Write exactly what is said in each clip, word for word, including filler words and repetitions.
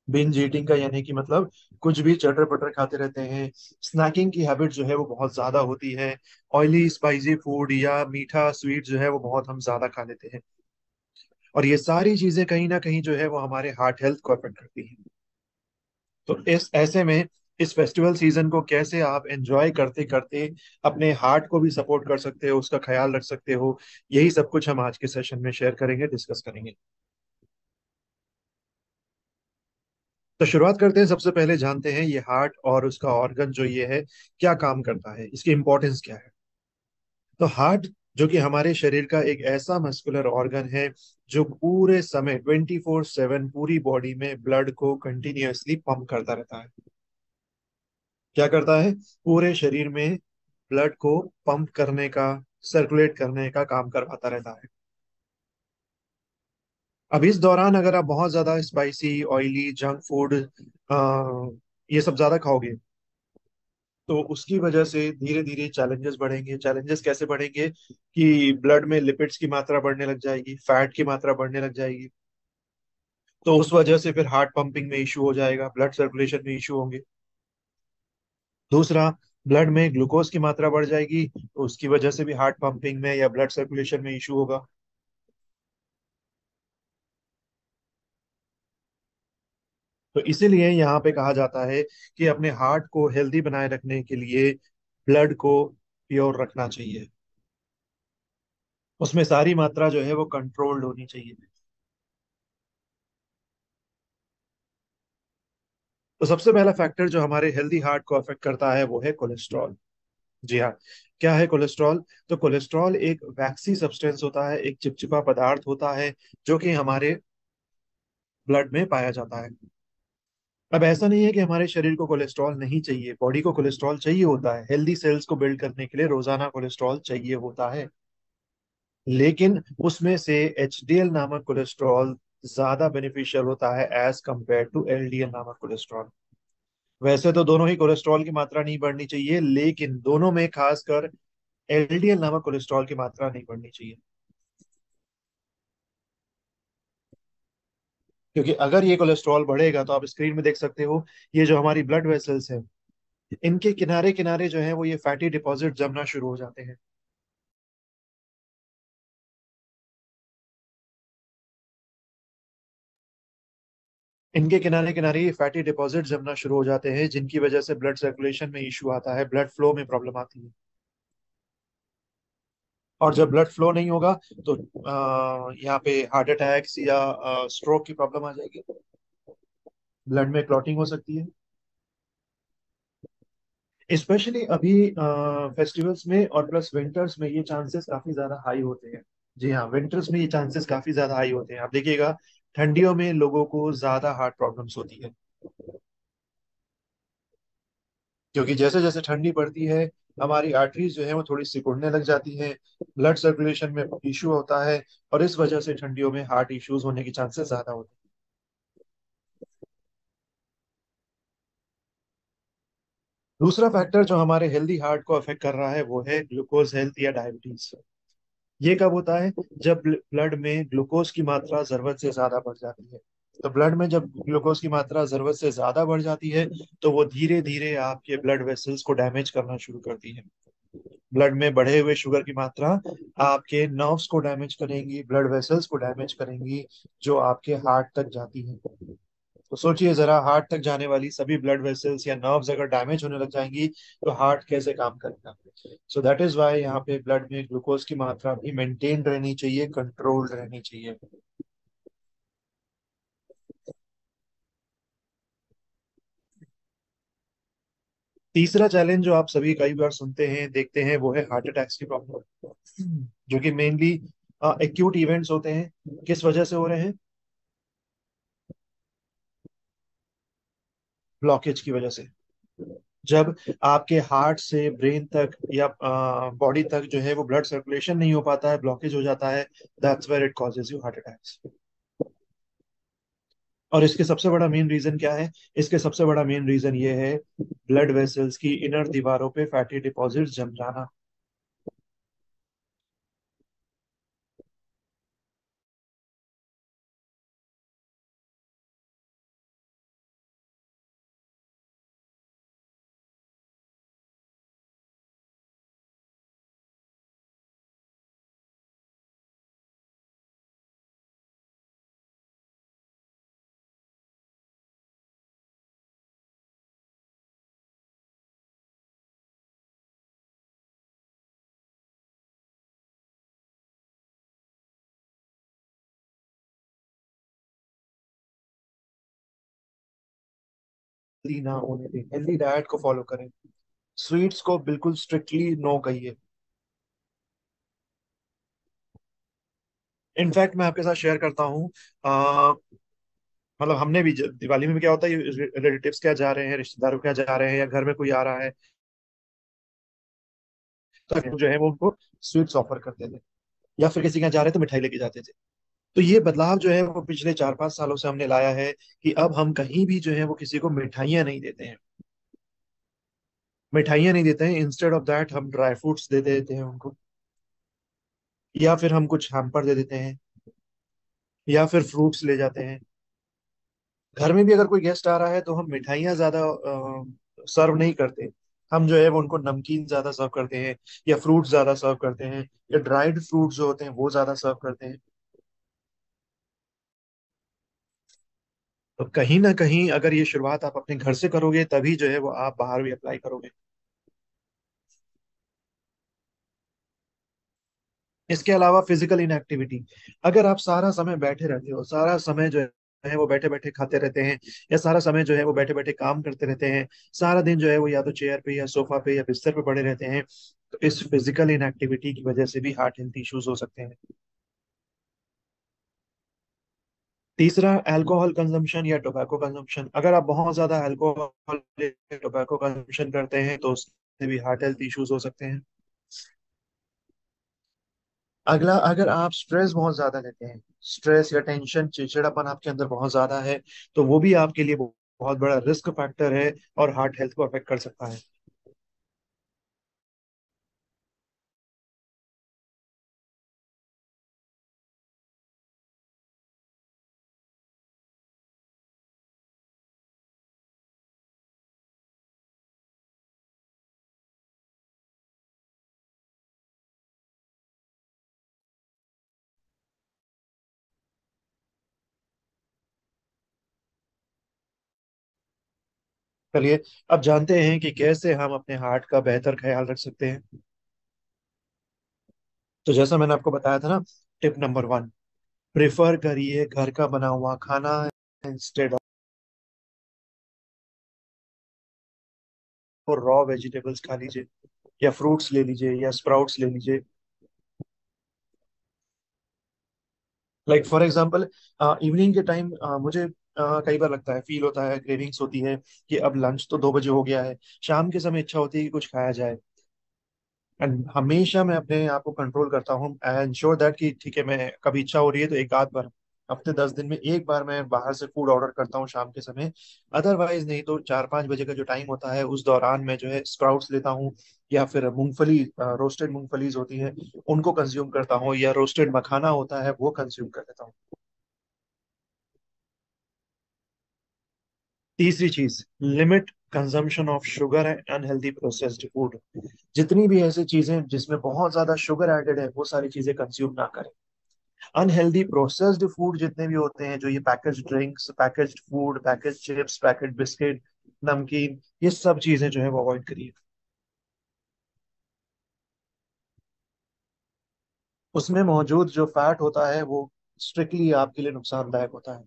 Binge eating का यानी कि मतलब कुछ भी चटर पटर खाते रहते हैं। स्नैकिंग की हैबिट जो है वो बहुत ज्यादा होती है। ऑयली स्पाइसी फूड या मीठा स्वीट जो है वो बहुत हम ज्यादा खा लेते हैं। और ये सारी चीजें कहीं ना कहीं जो है वो हमारे हार्ट हेल्थ को अफेक्ट करती हैं। तो इस ऐसे में इस फेस्टिवल सीजन को कैसे आप एंजॉय करते करते अपने हार्ट को भी सपोर्ट कर सकते हो, उसका ख्याल रख सकते हो, यही सब कुछ हम आज के सेशन में शेयर करेंगे, डिस्कस करेंगे। तो शुरुआत करते हैं। सबसे पहले जानते हैं ये हार्ट और उसका ऑर्गन जो ये है क्या काम करता है, इसकी इंपॉर्टेंस क्या है। तो हार्ट जो कि हमारे शरीर का एक ऐसा मस्कुलर ऑर्गन है जो पूरे समय ट्वेंटी फोर सेवन पूरी बॉडी में ब्लड को कंटिन्यूअसली पंप करता रहता है। क्या करता है? पूरे शरीर में ब्लड को पंप करने का, सर्कुलेट करने का काम करवाता रहता है। अब इस दौरान अगर आप बहुत ज्यादा स्पाइसी ऑयली जंक फूड ये सब ज्यादा खाओगे तो उसकी वजह से धीरे धीरे चैलेंजेस बढ़ेंगे। चैलेंजेस कैसे बढ़ेंगे कि ब्लड में लिपिड्स की मात्रा बढ़ने लग जाएगी, फैट की मात्रा बढ़ने लग जाएगी। तो उस वजह से फिर हार्ट पंपिंग में इशू हो जाएगा, ब्लड सर्कुलेशन में इशू होंगे। दूसरा, ब्लड में ग्लूकोज की मात्रा बढ़ जाएगी तो उसकी वजह से भी हार्ट पंपिंग में या ब्लड सर्कुलेशन में इशू होगा। तो इसीलिए यहाँ पे कहा जाता है कि अपने हार्ट को हेल्दी बनाए रखने के लिए ब्लड को प्योर रखना चाहिए, उसमें सारी मात्रा जो है वो कंट्रोल्ड होनी चाहिए। तो सबसे पहला फैक्टर जो हमारे हेल्दी हार्ट को अफेक्ट करता है वो है कोलेस्ट्रॉल। जी हाँ। क्या है कोलेस्ट्रॉल? तो कोलेस्ट्रॉल एक वैक्सी सब्सटेंस होता है, एक चिपचिपा पदार्थ होता है जो कि हमारे ब्लड में पाया जाता है। अब ऐसा नहीं है कि हमारे शरीर को कोलेस्ट्रॉल नहीं चाहिए, बॉडी को कोलेस्ट्रॉल चाहिए होता है, हेल्दी सेल्स को बिल्ड करने के लिए रोजाना कोलेस्ट्रॉल चाहिए होता है। लेकिन उसमें से एचडीएल नामक कोलेस्ट्रॉल ज्यादा बेनिफिशियल होता है एज कंपेयर टू एलडीएल नामक कोलेस्ट्रॉल। वैसे तो दोनों ही कोलेस्ट्रॉल की मात्रा नहीं बढ़नी चाहिए, लेकिन दोनों में खासकर एलडीएल नामक कोलेस्ट्रॉल की मात्रा नहीं बढ़नी चाहिए। क्योंकि अगर ये कोलेस्ट्रॉल बढ़ेगा तो आप स्क्रीन में देख सकते हो, ये जो हमारी ब्लड वेसल्स हैं इनके किनारे किनारे जो है वो ये फैटी डिपॉजिट जमना शुरू हो जाते हैं। इनके किनारे किनारे ये फैटी डिपॉजिट जमना शुरू हो जाते हैं जिनकी वजह से ब्लड सर्कुलेशन में इशू आता है, ब्लड फ्लो में प्रॉब्लम आती है। और जब ब्लड फ्लो नहीं होगा तो आ, यहाँ पे हार्ट अटैक्स या स्ट्रोक की प्रॉब्लम आ जाएगी, ब्लड में क्लॉटिंग हो सकती है। स्पेशली अभी फेस्टिवल्स में और प्लस विंटर्स में ये चांसेस काफी ज्यादा हाई होते हैं। जी हाँ, विंटर्स में ये चांसेस काफी ज्यादा हाई होते हैं। आप देखिएगा ठंडियों में लोगों को ज्यादा हार्ट प्रॉब्लम्स होती है, क्योंकि जैसे जैसे ठंडी पड़ती है हमारी आर्टरीज जो है वो थोड़ी सिकुड़ने लग जाती हैं, ब्लड सर्कुलेशन में इशू होता है और इस वजह से ठंडियों में हार्ट इश्यूज होने के चांसेस ज्यादा होते हैं। दूसरा फैक्टर जो हमारे हेल्दी हार्ट को अफेक्ट कर रहा है वो है ग्लूकोज हेल्थ या डायबिटीज। ये कब होता है? जब ब्लड में ग्लूकोज की मात्रा जरूरत से ज्यादा बढ़ जाती है। तो ब्लड में जब ग्लूकोज की मात्रा जरूरत से ज्यादा बढ़ जाती है तो वो धीरे धीरे आपके ब्लड वेसल्स को डैमेज करना शुरू करती है। ब्लड में बढ़े हुए शुगर की मात्रा आपके नर्व्स को डैमेज करेंगी, ब्लड वेसल्स को डैमेज करेंगी, जो आपके हार्ट तक जाती हैं। तो सोचिए जरा, हार्ट तक जाने वाली सभी ब्लड वेसल्स या नर्व्स अगर डैमेज होने लग जाएंगी तो हार्ट कैसे काम करेगा? सो दैट इज वाई यहाँ पे ब्लड में ग्लूकोज की मात्रा भी मेंटेन रहनी चाहिए, कंट्रोल्ड रहनी चाहिए। तीसरा चैलेंज जो आप सभी कई बार सुनते हैं देखते हैं वो है हार्ट अटैक्स की प्रॉब्लम, जो कि मेनली एक्यूट इवेंट्स होते हैं। किस वजह से हो रहे हैं? ब्लॉकेज की वजह से। जब आपके हार्ट से ब्रेन तक या बॉडी तक जो है वो ब्लड सर्कुलेशन नहीं हो पाता है, ब्लॉकेज हो जाता है, that's where it causes you heart attacks. और इसके सबसे बड़ा मेन रीजन क्या है? इसके सबसे बड़ा मेन रीजन ये है ब्लड वेसल्स की इनर दीवारों पे फैटी डिपॉजिट जम जाना। हेल्दी ना होने दें, हेल्दी डाइट को फॉलो करें। स्वीट्स को बिल्कुल स्ट्रिक्टली नो कहिए। इनफैक्ट मैं आपके साथ शेयर करता हूँ, अ, मतलब हमने भी ज- दिवाली में क्या होता है, रिलेटिव्स क्या जा रहे हैं, रिश्तेदारों क्या जा रहे हैं, या घर में कोई आ रहा है, तो जो है वो उनको स्वीट्स ऑफर करते थे, या फिर किसी के यहाँ जा रहे हैं तो मिठाई लेके जाते थे। तो ये बदलाव जो है वो पिछले चार पांच सालों से हमने लाया है, कि अब हम कहीं भी जो है वो किसी को मिठाइयाँ नहीं देते हैं। मिठाइयाँ नहीं देते हैं, इंस्टेड ऑफ दैट हम ड्राई फ्रूट्स दे देते हैं उनको, या फिर हम कुछ हैम्पर दे देते हैं, या फिर फ्रूट्स ले जाते हैं। घर में भी अगर कोई गेस्ट आ रहा है तो हम मिठाइयाँ ज्यादा सर्व नहीं करते। हम जो है वो उनको नमकीन ज्यादा सर्व करते हैं, या फ्रूट ज्यादा सर्व करते हैं, या ड्राइड फ्रूट जो होते हैं वो ज्यादा सर्व करते हैं। तो कहीं ना कहीं अगर ये शुरुआत आप अपने घर से करोगे, तभी जो है वो आप बाहर भी अप्लाई करोगे। इसके अलावा फिजिकल इनएक्टिविटी, अगर आप सारा समय बैठे रहते हो, सारा समय जो है वो बैठे बैठे खाते रहते हैं, या सारा समय जो है वो बैठे बैठे काम करते रहते हैं, सारा दिन जो है वो या तो चेयर पे या सोफा पे या बिस्तर पे पड़े रहते हैं, तो इस फिजिकल इनएक्टिविटी की वजह से भी हार्ट हेल्थ इश्यूज हो सकते हैं। तीसरा, अल्कोहल कंजम्पशन या टोबैको कंजम्पशन, अगर आप बहुत ज्यादा अल्कोहल या टोबैको कंजम्पशन करते हैं तो उससे भी हार्ट हेल्थ इश्यूज हो सकते हैं। अगला, अगर आप स्ट्रेस बहुत ज्यादा लेते हैं, स्ट्रेस या टेंशन, चिड़चिड़ापन आपके अंदर बहुत ज्यादा है, तो वो भी आपके लिए बहुत बड़ा रिस्क फैक्टर है, और हार्ट हेल्थ को अफेक्ट कर सकता है। चलिए, अब जानते हैं कि कैसे हम अपने हार्ट का बेहतर ख्याल रख सकते हैं। तो जैसा मैंने आपको बताया था ना, टिप नंबर वन, प्रेफर करिए घर का बना हुआ खाना, इंस्टेड ऑफ रॉ वेजिटेबल्स खा लीजिए, या फ्रूट्स ले लीजिए, या स्प्राउट्स ले लीजिए। लाइक फॉर एग्जाम्पल, इवनिंग के टाइम मुझे अ, कई बार लगता है, फील होता है, क्रेविंग्स होती है कि अब लंच तो दो बजे हो गया है, शाम के समय इच्छा होती है कि कुछ खाया जाए। एंड हमेशा मैं अपने आप को कंट्रोल करता हूँ, आई इंश्योर दैट कि ठीक है, मैं कभी इच्छा हो रही है तो एक आध बार, हफ्ते दस दिन में एक बार मैं बाहर से फूड ऑर्डर करता हूँ शाम के समय। अदरवाइज नहीं तो चार पाँच बजे का जो टाइम होता है, उस दौरान मैं जो है स्प्राउट्स लेता हूँ, या फिर मूंगफली, रोस्टेड मूंगफलीज होती है, उनको कंज्यूम करता हूँ, या रोस्टेड मखाना होता है वो कंज्यूम कर लेता हूँ। तीसरी चीज, limit consumption of sugar and unhealthy processed food. जितनी भी ऐसी चीजें जिसमें बहुत ज्यादा शुगर एडेड है, वो सारी चीजें कंज्यूम ना करें। अनहेल्दी प्रोसेस्ड फूड जितने भी होते हैं, जो ये package drinks, packaged food, package chips, package biscuit, नमकीन, ये सब चीजें जो है वो अवॉइड करिए। उसमें मौजूद जो फैट होता है वो स्ट्रिक्टली आपके लिए नुकसानदायक होता है।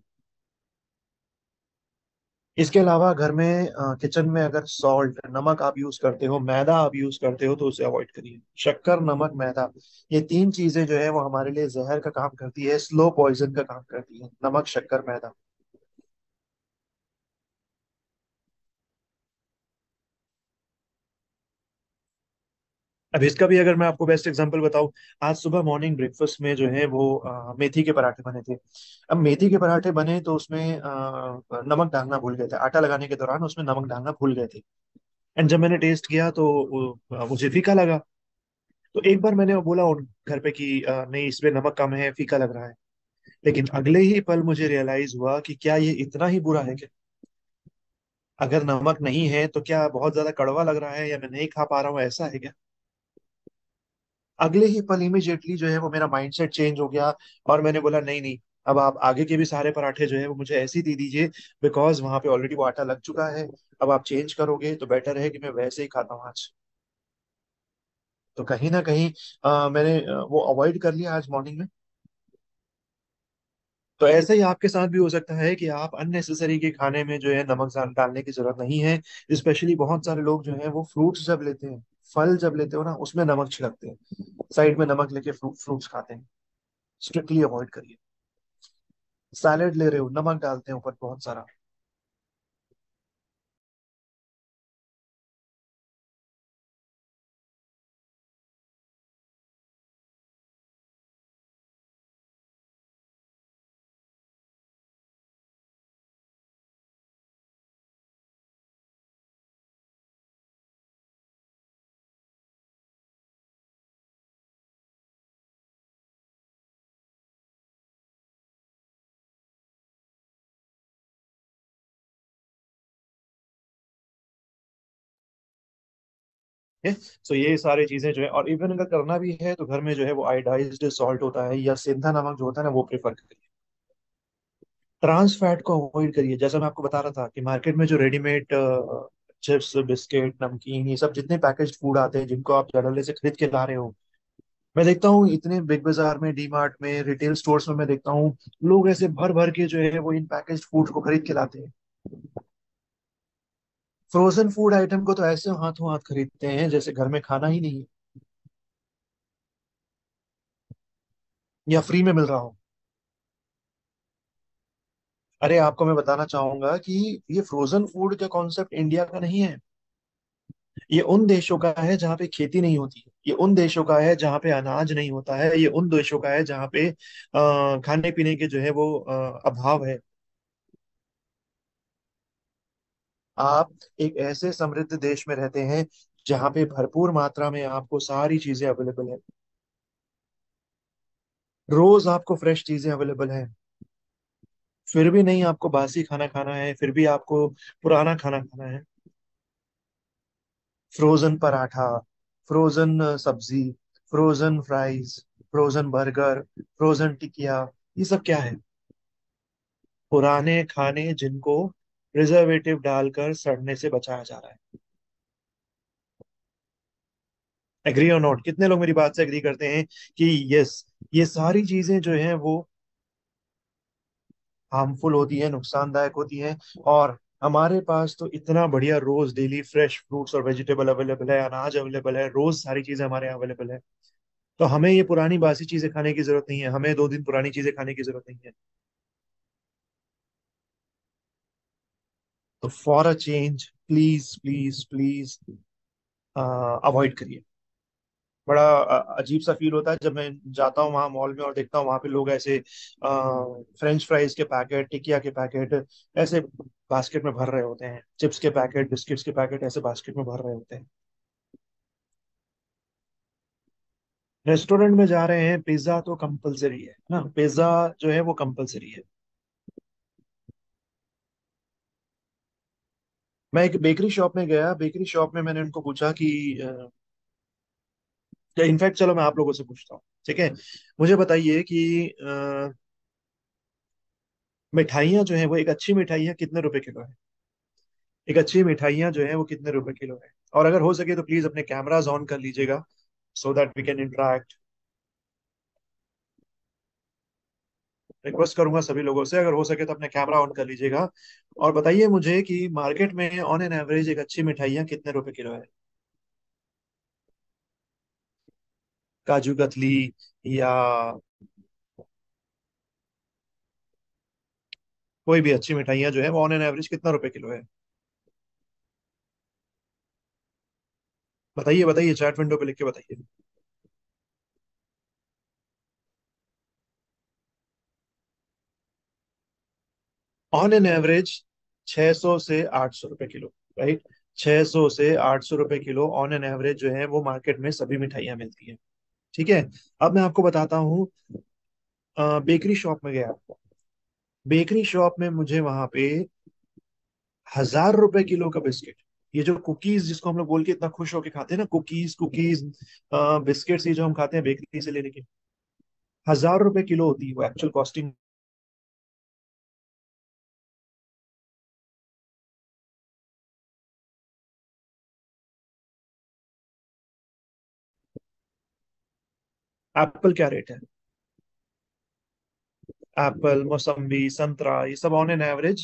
इसके अलावा घर में, किचन में अगर सॉल्ट, नमक आप यूज करते हो, मैदा आप यूज करते हो, तो उसे अवॉइड करिए। शक्कर, नमक, मैदा, ये तीन चीजें जो है वो हमारे लिए जहर का काम करती है, स्लो पॉइजन का काम करती है, नमक, शक्कर, मैदा। अब इसका भी अगर मैं आपको बेस्ट एग्जांपल बताऊं, आज सुबह मॉर्निंग ब्रेकफास्ट में जो है वो अ, मेथी के पराठे बने थे। अब मेथी के पराठे बने तो उसमें अ, नमक डालना भूल गए थे, आटा लगाने के दौरान उसमें नमक डालना भूल गए थे। एंड जब मैंने टेस्ट किया तो वो, मुझे फीका लगा। तो एक बार मैंने बोला उन घर पे कि अ, नहीं, इसमें नमक कम है, फीका लग रहा है। लेकिन अगले ही पल मुझे रियलाइज हुआ कि क्या ये इतना ही बुरा है क्या? अगर नमक नहीं है तो क्या बहुत ज्यादा कड़वा लग रहा है, या मैं नहीं खा पा रहा हूँ, ऐसा है क्या? अगले ही पल इमिजिएटली जो है वो मेरा माइंडसेट चेंज हो गया, और मैंने बोला नहीं नहीं, अब आप आगे के भी सारे पराठे जो है वो मुझे ऐसे ही दे दीजिए, बिकॉज वहां पे ऑलरेडी वो आटा लग चुका है। अब आप चेंज करोगे तो बेटर है कि मैं वैसे ही खाता हूँ आज। तो कहीं ना कहीं अ, मैंने अ, वो अवॉइड कर लिया आज मॉर्निंग में। तो ऐसा ही आपके साथ भी हो सकता है कि आप अननेसेसरी के खाने में जो है नमक डाल- डालने की जरूरत नहीं है। स्पेशली बहुत सारे लोग जो है वो फ्रूट्स जब लेते हैं, फल जब लेते हो ना, उसमें नमक छिड़कते हैं, साइड में नमक लेके फ्रूट फ्रूट्स खाते हैं। स्ट्रिक्टली अवॉइड करिए। सैलेड ले रहे हो, नमक डालते हैं ऊपर बहुत सारा। है। तो ये सारी चीजें जो है, और इवन अगर करना भी है तो घर में जो है वो आयोडाइज्ड सॉल्ट होता है या सेंधा नमक जो होता है ना, वो प्रेफर करिए। ट्रांस फैट को अवॉइड करिए। जैसा मैं आपको बता रहा था कि मार्केट में जो रेडीमेड चिप्स, बिस्किट, नमकीन, ये सब जितने पैकेज्ड फूड आते हैं जिनको आप जडले से खरीद के ला रहे हो, मैं देखता हूँ इतने बिग बाजार में, डी मार्ट में, रिटेल स्टोर्स में मैं देखता हूँ लोग ऐसे भर भर के जो है वो इन पैकेज्ड फूड को खरीद के लाते हैं। फ्रोजन फूड आइटम को तो ऐसे हाथों हाथ खरीदते हैं जैसे घर में खाना ही नहीं है या फ्री में मिल रहा हो। अरे आपको मैं बताना चाहूंगा कि ये फ्रोजन फूड का कॉन्सेप्ट इंडिया का नहीं है। ये उन देशों का है जहाँ पे खेती नहीं होती है, ये उन देशों का है जहाँ पे अनाज नहीं होता है, ये उन देशों का है जहाँ पे अ, खाने पीने के जो है वो अ, अभाव है। आप एक ऐसे समृद्ध देश में रहते हैं जहाँ पे भरपूर मात्रा में आपको सारी चीजें अवेलेबल है। रोज आपको फ्रेश चीजें अवेलेबल है। फिर भी नहीं आपको बासी खाना खाना है, फिर भी आपको पुराना खाना खाना है। फ्रोजन पराठा, फ्रोजन सब्जी, frozen fries, frozen burger, frozen टिकिया, ये सब क्या है? पुराने खाने जिनको प्रिजर्वेटिव डालकर सड़ने से बचाया जा रहा है। एग्री और नॉट? कितने लोग मेरी बात से एग्री करते हैं कि यस, ये सारी चीजें जो हैं वो हार्मफुल होती है, नुकसानदायक होती है। और हमारे पास तो इतना बढ़िया रोज डेली फ्रेश फ्रूट्स और वेजिटेबल अवेलेबल है, अनाज अवेलेबल है, रोज सारी चीजें हमारे यहाँ अवेलेबल है। तो हमें ये पुरानी बासी चीजें खाने की जरूरत नहीं है, हमें दो दिन पुरानी चीजें खाने की जरूरत नहीं है। तो for a change, please please please avoid करिए। बड़ा अ, अजीब सा फील होता है जब मैं जाता हूँ वहां मॉल में और देखता हूँ वहां पे लोग ऐसे फ्रेंच फ्राइज के पैकेट, टिकिया के पैकेट ऐसे बास्केट में भर रहे होते हैं, चिप्स के पैकेट, बिस्किट्स के पैकेट ऐसे बास्केट में भर रहे होते हैं। रेस्टोरेंट में जा रहे हैं, पिज्जा तो कंपलसरी है ना, पिज्जा जो है वो कंपलसरी है। मैं एक बेकरी शॉप में गया, बेकरी शॉप में मैंने उनको पूछा कि इनफैक्ट चलो मैं आप लोगों से पूछता हूँ, ठीक है? मुझे बताइए कि अ, मिठाइयाँ जो है वो, एक अच्छी मिठाइयाँ कितने रुपए किलो है? एक अच्छी मिठाइयाँ जो है वो कितने रुपए किलो है? और अगर हो सके तो प्लीज अपने कैमराज ऑन कर लीजिएगा, so that we can interact. Request करूंगा सभी लोगों से, अगर हो सके तो अपने कैमरा ऑन कर लीजिएगा और बताइए मुझे कि मार्केट में ऑन एन एवरेज एक अच्छी मिठाइयाँ कितने रुपए किलो है? काजू कतली या कोई भी अच्छी मिठाइयाँ जो है वो ऑन एन एवरेज कितना रुपए किलो है? बताइए बताइए, चैट विंडो पे लिख के बताइए। ऑन एन एवरेज छह सौ से आठ सौ रुपए किलो, राइट? छह सौ से आठ सौ रुपए किलो ऑन एन एवरेज जो है वो मार्केट में सभी मिठाइयाँ मिलती हैं। ठीक है। अब मैं आपको बताता हूँ, बेकरी शॉप में गया, बेकरी शॉप में मुझे वहां पे हजार रुपए किलो का बिस्किट, ये जो कुकीज जिसको हम लोग बोल के इतना खुश होके खाते हैं ना, कुकीज कुकीज बिस्किट्स, ये जो हम खाते हैं बेकरी से लेने के, हजार रुपए किलो होती है वो एक्चुअल कॉस्टिंग। एप्पल क्या रेट है? एप्पल, मौसम्बी, संतरा, ये सब ऑन एन एवरेज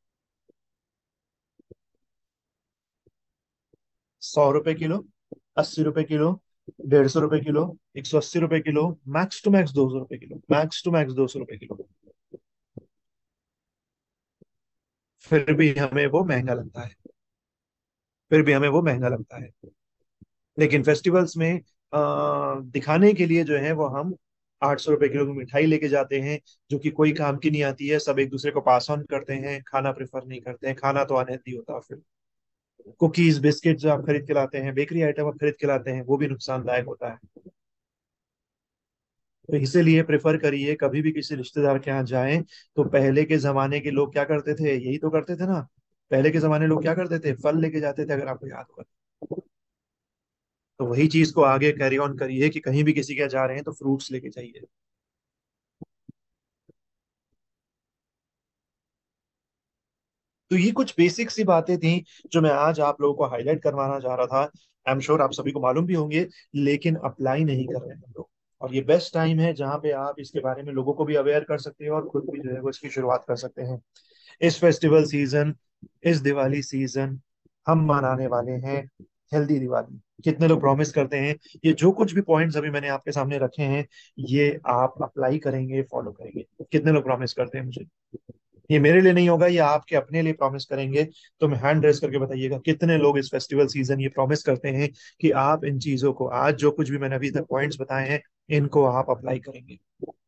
सौ रुपए किलो, अस्सी रुपए किलो, डेढ़ सौ रुपए किलो, एक सौ अस्सी रुपए किलो, मैक्स टू मैक्स दो सौ रुपए किलो, मैक्स टू मैक्स दो सौ रुपए किलो। फिर भी हमें वो महंगा लगता है, फिर भी हमें वो महंगा लगता है। लेकिन फेस्टिवल्स में आ, दिखाने के लिए जो है वो हम आठ सौ रुपए किलो की मिठाई लेके जाते हैं, जो कि कोई काम की नहीं आती है। सब एक दूसरे को पास ऑन करते हैं, खाना प्रेफर नहीं करते हैं, खाना तो अनहेल्दी होता है फिर। कुकीज बिस्किट जो आप खरीद के लाते हैं, बेकरी आइटम आप खरीद के लाते हैं, वो भी नुकसानदायक होता है। तो इसीलिए प्रेफर करिए, कभी भी किसी रिश्तेदार के यहाँ जाएं तो पहले के जमाने के लोग क्या करते थे, यही तो करते थे ना। पहले के जमाने लोग क्या करते थे, फल लेके जाते थे, अगर आपको याद होगा। तो वही चीज को आगे कैरी ऑन करिए कि कहीं भी किसी के यहाँ जा रहे हैं तो फ्रूट्स लेके जाइए। तो ये कुछ बेसिक सी बातें थी जो मैं आज आप लोगों को हाईलाइट करवाना चाह रहा था। आई एम श्योर आप सभी को मालूम भी होंगे, लेकिन अप्लाई नहीं कर रहे हैं हम लोग। और ये बेस्ट टाइम है जहाँ पे आप इसके बारे में लोगों को भी अवेयर कर सकते हैं और खुद भी जो है वो इसकी शुरुआत कर सकते हैं। इस फेस्टिवल सीजन, इस दिवाली सीजन हम मनाने वाले हैं हेल्दी दिवाली। कितने लोग प्रॉमिस करते हैं ये जो कुछ भी पॉइंट्स अभी मैंने आपके सामने रखे हैं, ये आप अप्लाई करेंगे, फॉलो करेंगे? कितने लोग प्रॉमिस करते हैं मुझे? ये मेरे लिए नहीं होगा, ये आपके अपने लिए प्रॉमिस करेंगे। तो मैं हैंड रेस करके बताइएगा कितने लोग इस फेस्टिवल सीजन ये प्रॉमिस करते हैं कि आप इन चीजों को, आज जो कुछ भी मैंने अभी तक पॉइंट्स बताए हैं, इनको आप अप्लाई करेंगे।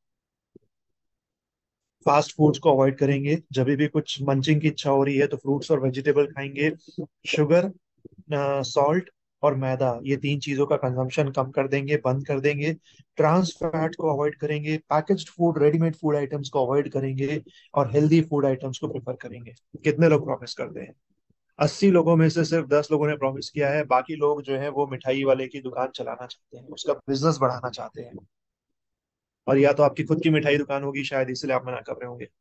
फास्ट फूड्स को अवॉइड करेंगे, जब भी कुछ मंचिंग की इच्छा हो रही है तो फ्रूट्स और वेजिटेबल खाएंगे। शुगर, सॉल्ट और मैदा, ये तीन चीजों का कंजम्पशन कम कर देंगे, बंद कर देंगे। ट्रांस फैट को अवॉइड करेंगे, packaged food, readymade food items को अवॉइड करेंगे, और हेल्दी फूड आइटम्स को प्रेफर करेंगे। कितने लोग प्रॉमिस करते हैं? अस्सी लोगों में से सिर्फ दस लोगों ने प्रॉमिस किया है, बाकी लोग जो है वो मिठाई वाले की दुकान चलाना चाहते हैं, उसका बिजनेस बढ़ाना चाहते हैं। और या तो आपकी खुद की मिठाई दुकान होगी शायद, इसलिए आप मना कर रहे होंगे।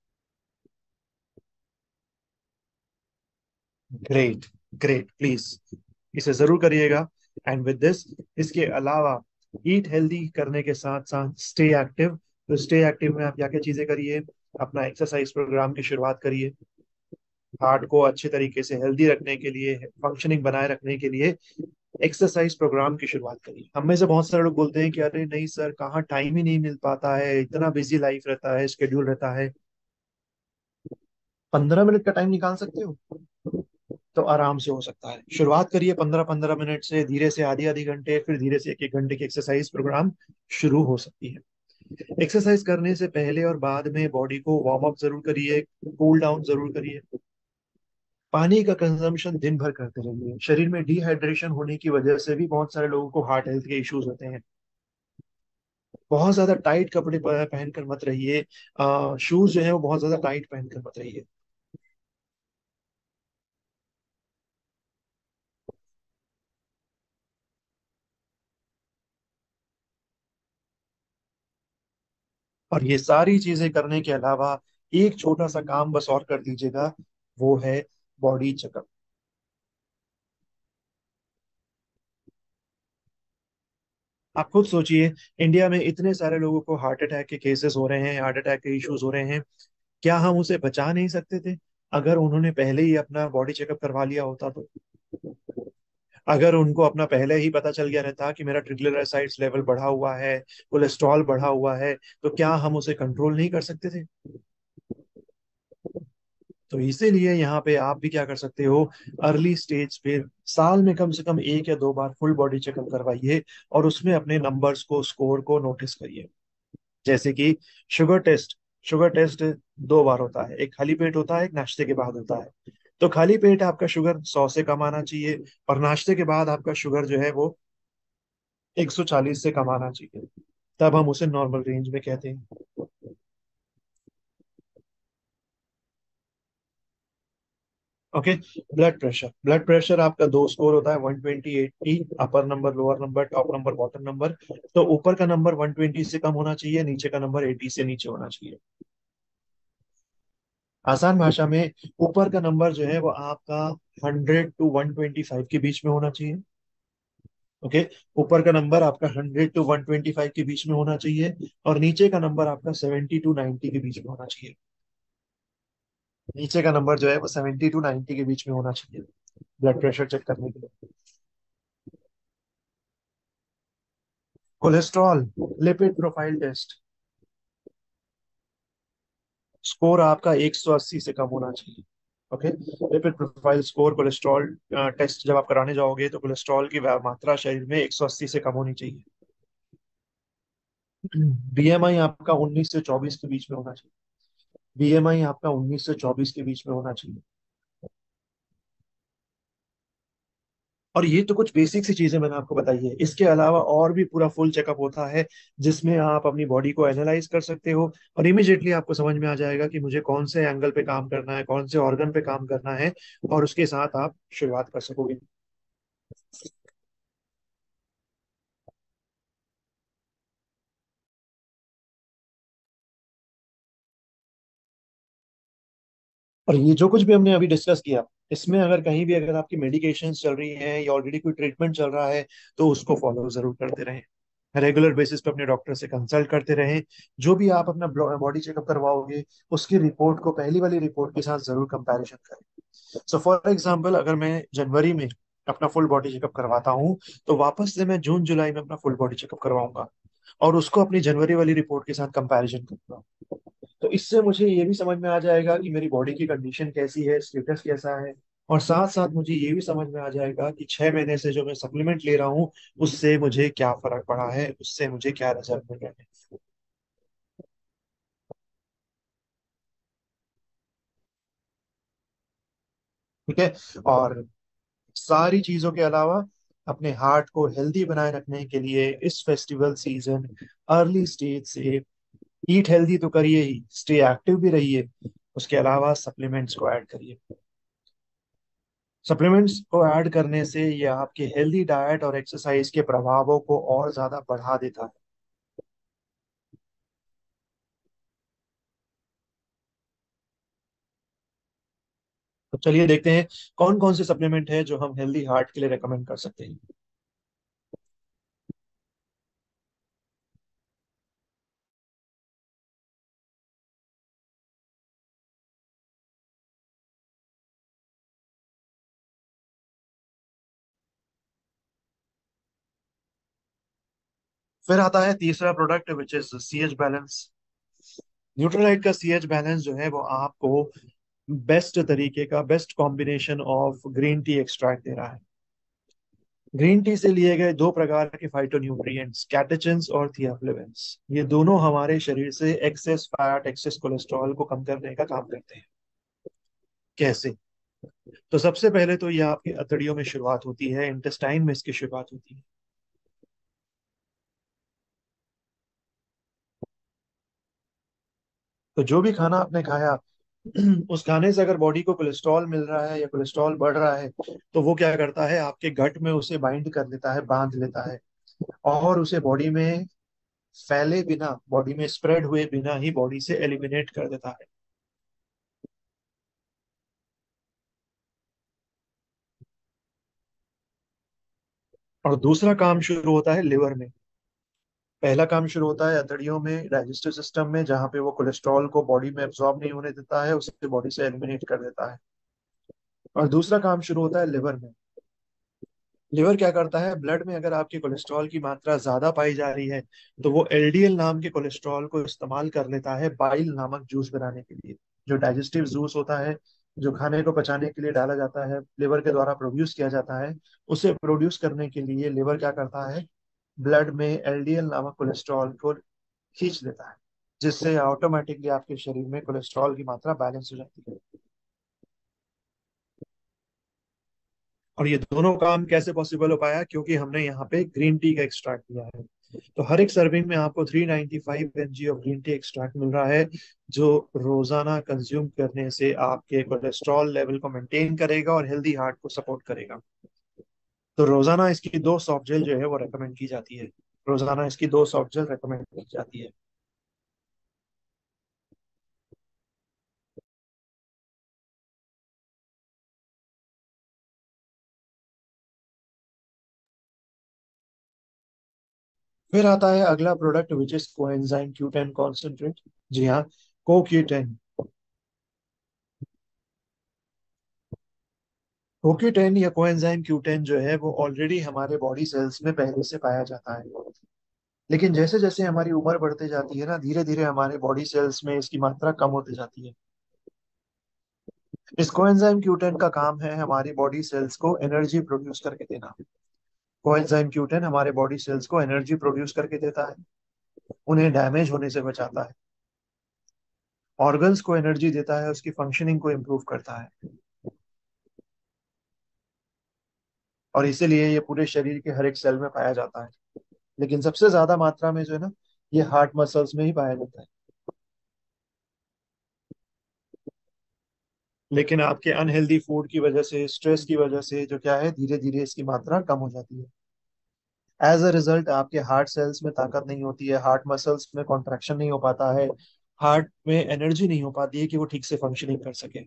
ग्रेट, ग्रेट, प्लीज इसे जरूर करिएगा। एंड विद दिस, इसके अलावा ईट हेल्दी करने के साथ साथ स्टे एक्टिव। तो स्टे एक्टिव में आप क्या क्या चीजें करिए? अपना एक्सरसाइज प्रोग्राम की शुरुआत करिए। हार्ट को अच्छे तरीके से हेल्दी रखने के लिए, फंक्शनिंग बनाए रखने के लिए एक्सरसाइज प्रोग्राम की शुरुआत करिए। हम में से बहुत सारे लोग बोलते हैं कि अरे नहीं सर, कहाँ टाइम ही नहीं मिल पाता है, इतना बिजी लाइफ रहता है, शेड्यूल रहता है। पंद्रह मिनट का टाइम निकाल सकते हो तो आराम से हो सकता है। शुरुआत करिए पंद्रह पंद्रह मिनट से, धीरे से आधी आधी घंटे, फिर धीरे से एक एक घंटे की एक्सरसाइज प्रोग्राम शुरू हो सकती है। एक्सरसाइज करने से पहले और बाद में बॉडी को वार्म अप जरूर करिए, कूल डाउन जरूर करिए। पानी का कंजम्पशन दिन भर करते रहिए। शरीर में डिहाइड्रेशन होने की वजह से भी बहुत सारे लोगों को हार्ट हेल्थ के इश्यूज होते हैं। बहुत ज्यादा टाइट कपड़े प- पहनकर मत रहिए। शूज जो है वो बहुत ज्यादा टाइट पहनकर मत रहिए। और ये सारी चीजें करने के अलावा एक छोटा सा काम बस और कर दीजिएगा, वो है बॉडी चेकअप। आप खुद सोचिए, इंडिया में इतने सारे लोगों को हार्ट अटैक के केसेस हो रहे हैं, हार्ट अटैक के इश्यूज हो रहे हैं। क्या हम उसे बचा नहीं सकते थे अगर उन्होंने पहले ही अपना बॉडी चेकअप करवा लिया होता तो? अगर उनको अपना पहले ही पता चल गया रहता कि मेरा ट्रिग्लिसराइड्स लेवल बढ़ा हुआ है, कोलेस्ट्रॉल बढ़ा हुआ है, तो क्या हम उसे कंट्रोल नहीं कर सकते थे? तो इसीलिए यहाँ पे आप भी क्या कर सकते हो, अर्ली स्टेज पे साल में कम से कम एक या दो बार फुल बॉडी चेकअप करवाइए, और उसमें अपने नंबर्स को, स्कोर को नोटिस करिए। जैसे कि शुगर टेस्ट। शुगर टेस्ट दो बार होता है, एक खाली पेट होता है, एक नाश्ते के बाद होता है। तो खाली पेट आपका शुगर सौ से कम आना चाहिए, और नाश्ते के बाद आपका शुगर जो है वो एक सौ चालीस से कम आना चाहिए। तब हम उसे नॉर्मल रेंज में कहते हैं। Okay. Blood pressure, blood pressure आपका दो स्कोर होता है, one twenty, eighty, upper number, lower number, top number, bottom number. तो ऊपर का नंबर वन ट्वेंटी से कम होना चाहिए, नीचे का नंबर एटी से नीचे होना चाहिए। आसान भाषा में, ऊपर का नंबर जो है वो आपका hundred to one twenty five के बीच में होना चाहिए, ओके। ऊपर का नंबर आपका hundred to one twenty five के बीच में होना चाहिए, और नीचे का नंबर आपका सेवेंटी टू नाइन्टी के बीच में होना चाहिए। नीचे का नंबर जो है वो सेवेंटी टू नाइन्टी के बीच में होना चाहिए ब्लड प्रेशर चेक करने के लिए। Cholesterol, lipid profile test, score आपका एक सौ अस्सी से कम होना चाहिए। Okay. Lipid profile score, cholesterol test जब आप कराने जाओगे तो कोलेस्ट्रॉल की वा- मात्रा शरीर में एक सौ अस्सी से कम होनी चाहिए। बीएमआई आपका उन्नीस से चौबीस के बीच में होना चाहिए। बीएमआई आपका उन्नीस से चौबीस के बीच में होना चाहिए। और ये तो कुछ बेसिक सी चीजें मैंने आपको बताई है, इसके अलावा और भी पूरा फुल चेकअप होता है, जिसमें आप अपनी बॉडी को एनालाइज कर सकते हो, और इमिजिएटली आपको समझ में आ जाएगा कि मुझे कौन से एंगल पे काम करना है, कौन से ऑर्गन पे काम करना है, और उसके साथ आप शुरुआत कर सकोगे। और ये जो कुछ भी हमने अभी डिस्कस किया, इसमें अगर कहीं भी अगर आपकी मेडिकेशन चल रही है या ऑलरेडी कोई ट्रीटमेंट चल रहा है, तो उसको फॉलो जरूर करते रहें। रेगुलर बेसिस पे अपने डॉक्टर से कंसल्ट करते रहें। जो भी आप अपना बॉडी चेकअप करवाओगे, उसकी रिपोर्ट को पहली वाली रिपोर्ट के साथ जरूर कंपैरिजन करें। सो फॉर एग्जांपल, अगर मैं जनवरी में अपना फुल बॉडी चेकअप करवाता हूँ, तो वापस से मैं जून जुलाई में अपना फुल बॉडी चेकअप करवाऊंगा, और उसको अपनी जनवरी वाली रिपोर्ट के साथ कंपैरिजन करूंगा। तो इससे मुझे ये भी समझ में आ जाएगा कि मेरी बॉडी की कंडीशन कैसी है, स्टेटस कैसा है, और साथ साथ मुझे ये भी समझ में आ जाएगा कि छह महीने से जो मैं सप्लीमेंट ले रहा हूँ, उससे मुझे क्या फर्क पड़ा है, उससे मुझे क्या रिजल्ट मिल रहे हैं। ठीक है। और सारी चीजों के अलावा, अपने हार्ट को हेल्दी बनाए रखने के लिए इस फेस्टिवल सीजन अर्ली स्टेज से ईट हेल्दी तो करिए ही, स्टे एक्टिव भी रहिए। उसके अलावा सप्लीमेंट्स को ऐड करिए। सप्लीमेंट्स को ऐड करने से ये आपके हेल्दी डाइट और एक्सरसाइज के प्रभावों को और ज्यादा बढ़ा देता है। तो चलिए देखते हैं कौन कौन से सप्लीमेंट है जो हम हेल्दी हार्ट के लिए रेकमेंड कर सकते हैं। फिर आता है तीसरा product, which is C H balance. Nutrilite का सी एच बैलेंस जो है वो आपको बेस्ट तरीके का, best combination of green tea extract दे रहा है। ग्रीन टी से लिए गए दो प्रकार के फाइटोन्यूट्रिएंट्स, कैटेचिन्स और थियाफ्लोविन्स, ये दोनों हमारे शरीर से एक्सेस फैट, एक्सेस कोलेस्ट्रॉल को कम करने का काम करते हैं। कैसे? तो सबसे पहले तो ये आपकी अतड़ियों में शुरुआत होती है, इंटेस्टाइन में इसकी शुरुआत होती है। तो जो भी खाना आपने खाया, उस खाने से अगर बॉडी को कोलेस्ट्रॉल मिल रहा है या कोलेस्ट्रॉल बढ़ रहा है, तो वो क्या करता है, आपके गट में उसे बाइंड कर लेता है, बांध लेता है, और उसे बॉडी में फैले बिना, बॉडी में स्प्रेड हुए बिना ही बॉडी से एलिमिनेट कर देता है। और दूसरा काम शुरू होता है लिवर में। पहला काम शुरू होता है अतड़ियों में, डाइजेस्टिव सिस्टम में, जहाँ पे वो कोलेस्ट्रॉल को बॉडी में एब्जॉर्ब नहीं होने देता है, उसे बॉडी से एलिमिनेट कर देता है। और दूसरा काम शुरू होता है लिवर में। लिवर क्या करता है, ब्लड में अगर आपकी कोलेस्ट्रॉल की मात्रा ज्यादा पाई जा रही है, तो वो एल डी एल नाम के कोलेस्ट्रॉल को इस्तेमाल कर लेता है बाइल नामक जूस बनाने के लिए। जो डाइजेस्टिव जूस होता है, जो खाने को पचाने के लिए डाला जाता है, लिवर के द्वारा प्रोड्यूस किया जाता है, उसे प्रोड्यूस करने के लिए लिवर क्या करता है, ब्लड में एल डी एल नामक कोलेस्ट्रॉल को खींच लेता है, जिससे ऑटोमेटिकली आपके शरीर में कोलेस्ट्रॉल की मात्रा बैलेंस हो जाती है। और ये दोनों काम कैसे पॉसिबल हो पाया, क्योंकि हमने यहाँ पे ग्रीन टी का एक्सट्रैक्ट दिया है। तो हर एक सर्विंग में आपको three ninety five M G of green tea extract मिल रहा है, जो रोजाना कंज्यूम करने से आपके कोलेस्ट्रॉल लेवल को मेंटेन करेगा और हेल्दी हार्ट को सपोर्ट करेगा। तो रोजाना इसकी दो सॉफ्ट जेल जो है वो रेकमेंड की जाती है। रोजाना इसकी दो सॉफ्ट जेल रेकमेंड की जाती है। फिर आता है अगला product which is coenzyme Q ten concentrate. जी हाँ, co Q ten. Co Q ten या कोएंजाइम क्यू टेन जो है वो ऑलरेडी हमारे बॉडी सेल्स में पहले से पाया जाता है। लेकिन जैसे जैसे हमारी उम्र बढ़ते जाती है ना, धीरे धीरे हमारे बॉडी सेल्स में इसकी मात्रा कम होती जाती है। इस कोएंजाइम क्यू टेन का काम है हमारी बॉडी सेल्स को एनर्जी प्रोड्यूस करके देना। कोएंजाइम क्यू टेन हमारे बॉडी सेल्स को एनर्जी प्रोड्यूस करके देता है, उन्हें डैमेज होने से बचाता है, ऑर्गन्स को एनर्जी देता है, उसकी फंक्शनिंग को इम्प्रूव करता है। और इसीलिए ये पूरे शरीर के हर एक सेल में पाया जाता है। लेकिन सबसे ज्यादा मात्रा में जो है ना, ये हार्ट मसल्स में ही पाया जाता है। लेकिन आपके अनहेल्दी फूड की वजह से, स्ट्रेस की वजह से जो क्या है, धीरे धीरे इसकी मात्रा कम हो जाती है। एज अ रिजल्ट आपके हार्ट सेल्स में ताकत नहीं होती है, हार्ट मसल्स में कॉन्ट्रैक्शन नहीं हो पाता है, हार्ट में एनर्जी नहीं हो पाती है कि वो ठीक से फंक्शनिंग कर सके।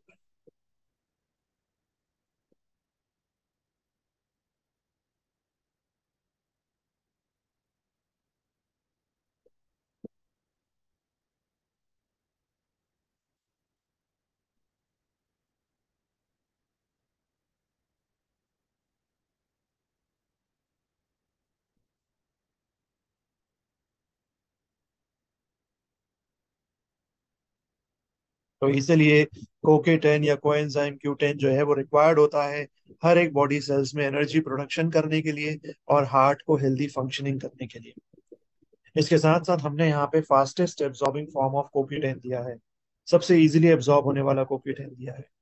तो इसीलिए कोके टेन या कोएंजाइम क्यू टेन जो है वो रिक्वायर्ड होता है हर एक बॉडी सेल्स में एनर्जी प्रोडक्शन करने के लिए और हार्ट को हेल्दी फंक्शनिंग करने के लिए। इसके साथ साथ हमने यहाँ पे fastest absorbing form of co Q ten दिया है, सबसे इजीली एब्जॉर्ब होने वाला कोक्यू टेन दिया है।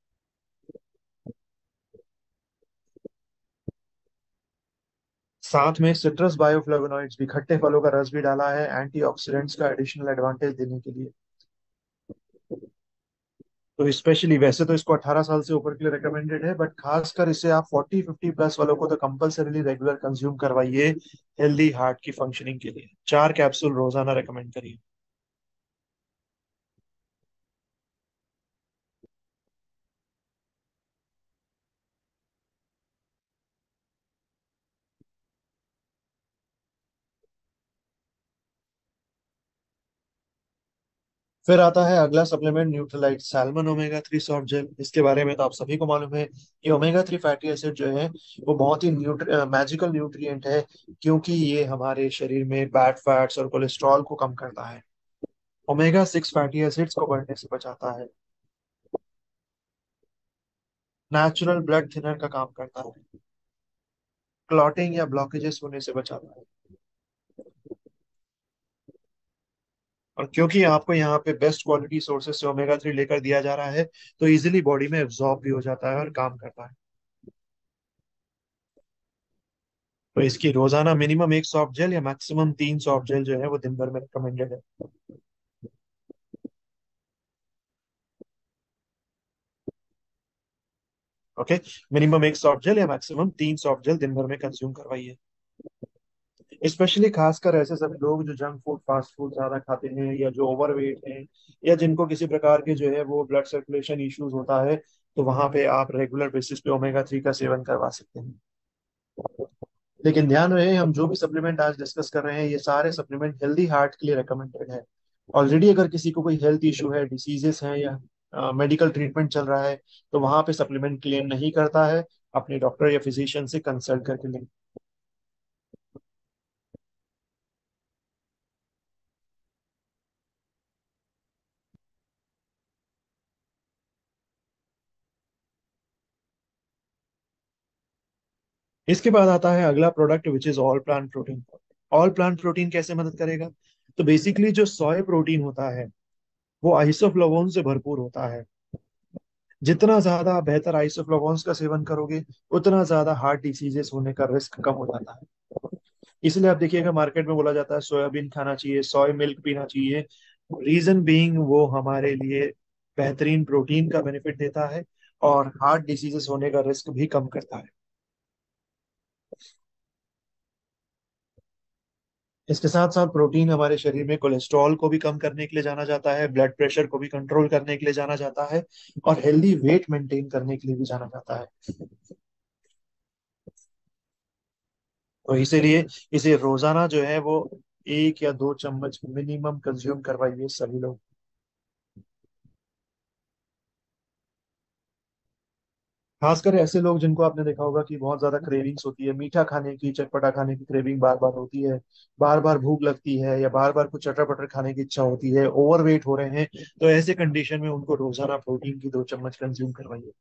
साथ में सिट्रस बायोफ्लेवोनॉइड्स भी, खट्टे फलों का रस भी डाला है एंटीऑक्सीडेंट्स का एडिशनल एडवांटेज देने के लिए। तो स्पेशली, वैसे तो इसको अठारह साल से ऊपर के लिए रिकमेंडेड है, बट खासकर इसे आप फोर्टी फिफ्टी प्लस वालों को तो कंपलसरीली रेगुलर कंज्यूम करवाइए हेल्दी हार्ट की फंक्शनिंग के लिए। चार कैप्सूल रोजाना रेकमेंड करिए। फिर आता है अगला supplement, Nutrilite salmon omega three soft gel. इसके बारे में तो आप सभी को मालूम है, ये ओमेगा थ्री फैटी एसिड जो है वो बहुत ही न्यूट्र मैजिकल न्यूट्रिएंट है, क्योंकि ये हमारे शरीर में बैड फैट्स और कोलेस्ट्रॉल को कम करता है, ओमेगा सिक्स फैटी एसिड्स को बढ़ने से बचाता है, नेचुरल ब्लड थिनर का काम करता है, क्लॉटिंग या ब्लॉकेजेस होने से बचाता है। और क्योंकि आपको यहाँ पे बेस्ट क्वालिटी सोर्सेज से ओमेगा थ्री लेकर दिया जा रहा है, तो इजीली बॉडी में एब्जॉर्ब भी हो जाता है और काम करता है। तो इसकी रोजाना मिनिमम एक सॉफ्ट जेल या मैक्सिमम तीन सॉफ्ट जेल जो है वो दिन भर में रिकमेंडेड है। ओके, मिनिमम एक सॉफ्ट जेल या मैक्सिमम तीन सॉफ्ट जेल दिन भर में कंज्यूम करवाइए। स्पेशली खासकर ऐसे सभी लोग जो जंक फूड, फास्ट फूड ज्यादा खाते हैं, या जो ओवरवेट हैं, या जिनको किसी प्रकार के जो है वो ब्लड सर्कुलेशन इश्यूज होता है, तो वहां पे आप रेगुलर बेसिस पे ओमेगा थ्री का सेवन करवा सकते हैं। लेकिन ध्यान रहे, हम जो भी सप्लीमेंट आज डिस्कस कर रहे हैं, ये सारे सप्लीमेंट हेल्दी हार्ट के लिए रिकमेंडेड है। ऑलरेडी अगर किसी को कोई हेल्थ इशू है, डिसीजेस हैं, या मेडिकल ट्रीटमेंट चल रहा है, तो वहां पे सप्लीमेंट क्लेम नहीं करता है, अपने डॉक्टर या फिजिशियन से कंसल्ट करके लें। इसके बाद आता है अगला product which is all plant protein. All plant protein कैसे मदद करेगा? तो बेसिकली जो सोय प्रोटीन होता है वो आइसोफ्लेवोन से भरपूर होता है। जितना ज्यादा आप बेहतर आइसोफ्लेवोन्स का सेवन करोगे, उतना ज्यादा हार्ट डिसीजेस होने का रिस्क कम हो जाता है। इसलिए आप देखिएगा मार्केट में बोला जाता है सोयाबीन खाना चाहिए, सोय मिल्क पीना चाहिए। रीजन बीइंग वो हमारे लिए बेहतरीन प्रोटीन का बेनिफिट देता है और हार्ट डिसीजेस होने का रिस्क भी कम करता है। इसके साथ साथ प्रोटीन हमारे शरीर में कोलेस्ट्रॉल को भी कम करने के लिए जाना जाता है, ब्लड प्रेशर को भी कंट्रोल करने के लिए जाना जाता है, और हेल्दी वेट मेंटेन करने के लिए भी जाना जाता है। तो इसीलिए इसे रोजाना जो है वो एक या दो चम्मच मिनिमम कंज्यूम करवाइए सभी लोग। खासकर ऐसे लोग जिनको आपने देखा होगा कि बहुत ज्यादा क्रेविंग्स होती है, मीठा खाने की, चटपटा खाने की क्रेविंग बार बार होती है, बार बार भूख लगती है, या बार बार कुछ चटर पटर खाने की इच्छा होती है, ओवर वेट हो रहे हैं, तो ऐसे कंडीशन में उनको रोजाना प्रोटीन की दो चम्मच कंज्यूम करवाइए।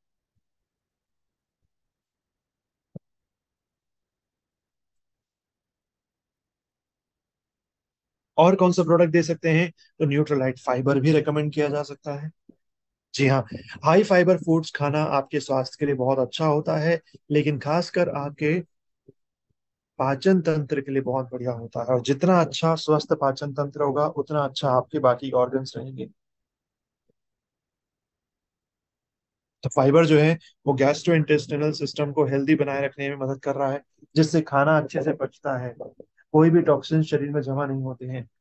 और कौन सा प्रोडक्ट दे सकते हैं? तो न्यूट्रलाइट फाइबर भी रेकमेंड किया जा सकता है। जी हाँ, हाई फाइबर फूड्स खाना आपके स्वास्थ्य के लिए बहुत अच्छा होता है, लेकिन खासकर आपके पाचन तंत्र के लिए बहुत बढ़िया होता है। और जितना अच्छा स्वस्थ पाचन तंत्र होगा, उतना अच्छा आपके बाकी ऑर्गन्स रहेंगे। तो फाइबर जो है वो गैस्ट्रो इंटेस्टिनल सिस्टम को हेल्दी बनाए रखने में मदद कर रहा है, जिससे खाना अच्छे से पचता है, कोई भी टॉक्सिन शरीर में जमा नहीं होते हैं।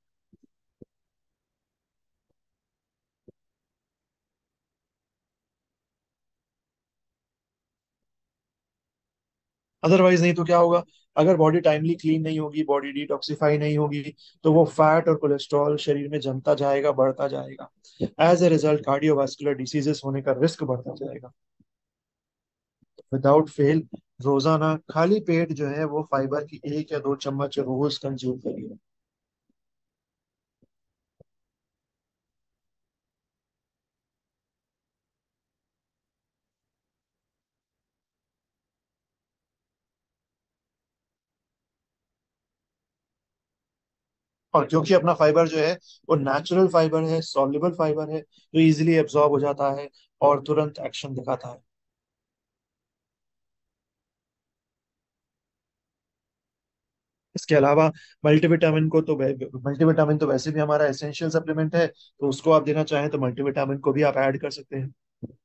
अदरवाइज नहीं तो क्या होगा? अगर बॉडी टाइमली क्लीन नहीं होगी, बॉडी डिटॉक्सिफाई नहीं होगी, तो वो फैट और कोलेस्ट्रॉल शरीर में जमता जाएगा, बढ़ता जाएगा। As a result cardiovascular diseases होने का रिस्क बढ़ता जाएगा। विदाउट फेल रोजाना खाली पेट जो है वो फाइबर की एक या दो चम्मच रोज कंज्यूम करिए। और क्योंकि अपना फाइबर जो है वो नेचुरल फाइबर है, सॉल्युबल फाइबर है, तो इजीली एब्जॉर्ब हो जाता है और तुरंत एक्शन दिखाता है। इसके अलावा मल्टीविटामिन को तो मल्टीविटामिन तो वैसे भी हमारा एसेंशियल सप्लीमेंट है, तो उसको आप देना चाहें तो मल्टीविटामिन को भी आप ऐड कर सकते हैं।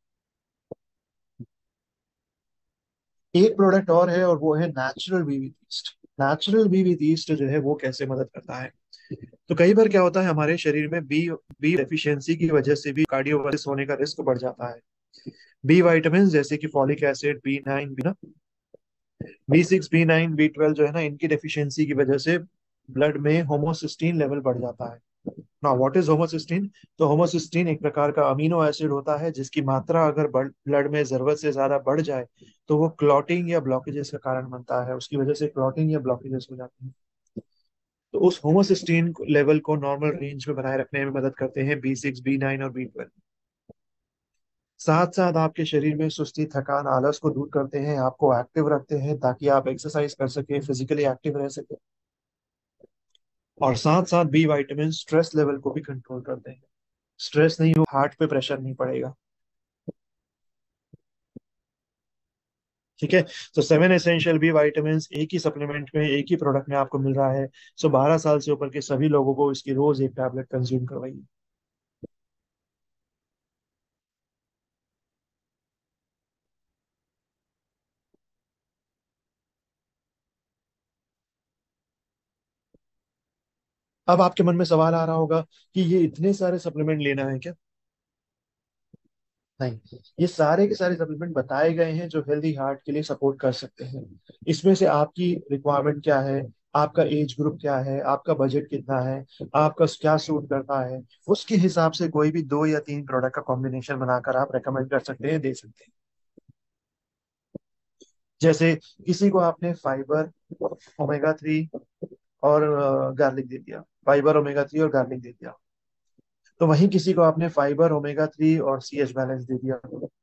एक प्रोडक्ट और है, और वो है नेचुरल बीवी ईस्ट। नेचुरल बीवी ईस्ट जो है वो कैसे मदद करता है? तो कई बार क्या होता है, हमारे शरीर में बी बी डेफिशिएंसी की वजह से भी कार्डियोवायरस होने का रिस्क बढ़ जाता है। बी वाइटामिन जैसे कि folic acid, B nine, B ना B six, B nine, B twelve जो है ना, इनकी डेफिशिएंसी की वजह से ब्लड में होमोसिस्टीन लेवल बढ़ जाता है। ना व्हाट इज होमोसिस्टीन? तो होमोसिस्टीन एक प्रकार का अमीनो एसिड होता है, जिसकी मात्रा अगर ब्लड में जरूरत से ज्यादा बढ़ जाए, तो वो क्लॉटिंग या ब्लॉकेजेस का कारण बनता है, उसकी वजह से क्लॉटिंग या ब्लॉकेजेस हो जाते हैं। तो उस होमोसिस्टीन लेवल को नॉर्मल रेंज में बनाए रखने में मदद करते हैं बी सिक्स, बी नाइन और बी ट्वेल्व। साथ साथ आपके शरीर में सुस्ती, थकान, आलस को दूर करते हैं, आपको एक्टिव रखते हैं ताकि आप एक्सरसाइज कर सके, फिजिकली एक्टिव रह सके। और साथ साथ बी विटामिन स्ट्रेस लेवल को भी कंट्रोल करते हैं। स्ट्रेस नहीं हो, हार्ट पे प्रेशर नहीं पड़ेगा। ठीक है। तो सेवन एसेंशियल बी विटामिन एक ही सप्लीमेंट में, एक ही प्रोडक्ट में आपको मिल रहा है। सो बारह साल से ऊपर के सभी लोगों को इसकी रोज एक टैबलेट कंज्यूम करवाइए। अब आपके मन में सवाल आ रहा होगा कि ये इतने सारे सप्लीमेंट लेना है क्या? नहीं, ये सारे के सारे सप्लीमेंट बताए गए हैं जो हेल्दी हार्ट के लिए सपोर्ट कर सकते हैं। इसमें से आपकी रिक्वायरमेंट क्या है, आपका एज ग्रुप क्या है, आपका बजट कितना है, आपका क्या सूट करता है, उसके हिसाब से कोई भी दो या तीन प्रोडक्ट का कॉम्बिनेशन बनाकर आप रेकमेंड कर सकते हैं, दे सकते हैं। जैसे किसी को आपने फाइबर, ओमेगा थ्री और गार्लिक दे दिया, फाइबर, ओमेगा थ्री और गार्लिक दे दिया, तो वहीं किसी को आपने फाइबर, ओमेगा थ्री और सी एच बैलेंस दे दिया।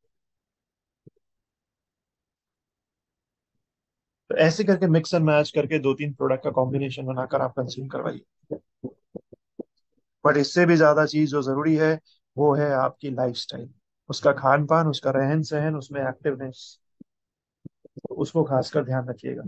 तो ऐसे करके मिक्स एंड मैच करके दो तीन प्रोडक्ट का कॉम्बिनेशन बनाकर आप कंज्यूम करवाइए। बट इससे भी ज्यादा चीज जो जरूरी है, वो है आपकी लाइफस्टाइल, उसका खान पान, उसका रहन सहन, उसमें एक्टिवनेस, उसको खासकर ध्यान रखिएगा।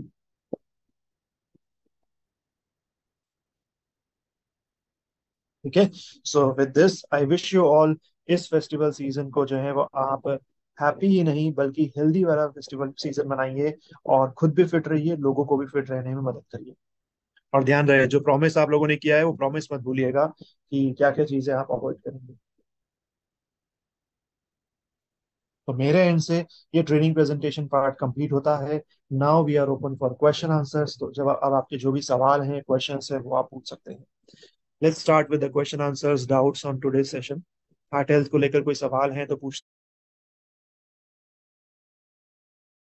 ठीक है। So with this I wish you all, इस फेस्टिवल सीजन को जो है वो आप हैप्पी ही नहीं बल्कि हेल्दी वाला फेस्टिवल सीजन बनाइए, और खुद भी फिट रहिए, लोगों को भी फिट रहने में मदद करिए। और ध्यान रहे, जो प्रॉमिस आप लोगों ने किया है वो प्रॉमिस मत भूलिएगा कि क्या क्या चीजें आप अवॉइड करेंगे। तो मेरे एंड से ये ट्रेनिंग प्रेजेंटेशन पार्ट कंप्लीट होता है। Now we are open for question answers. तो जब अब आपके जो भी सवाल हैं, क्वेश्चंस हैं, वो आप पूछ सकते हैं। Let's start with the question answers doubts on today session. Heart health को लेकर कोई सवाल है तो पूछ